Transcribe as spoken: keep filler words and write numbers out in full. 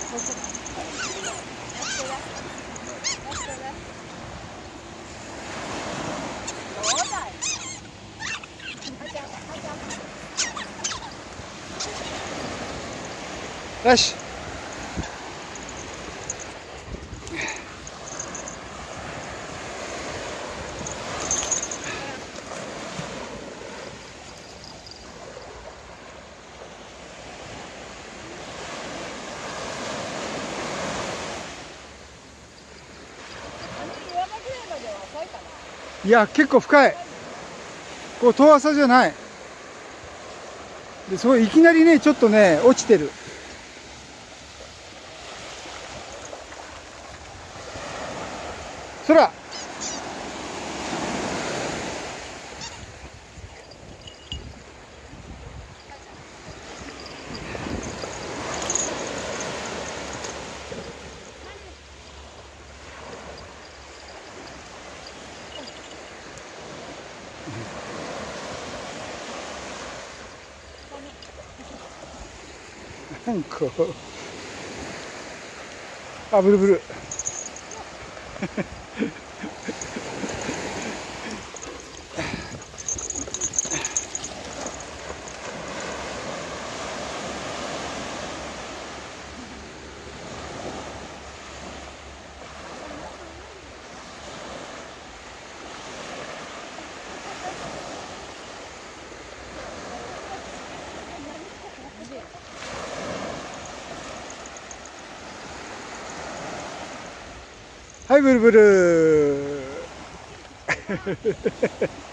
よし。いや、結構深い。こう遠浅じゃない。で、そういきなりね、ちょっとね、落ちてる。そら。なんか、あ、ブルブル。はい、ブルブル。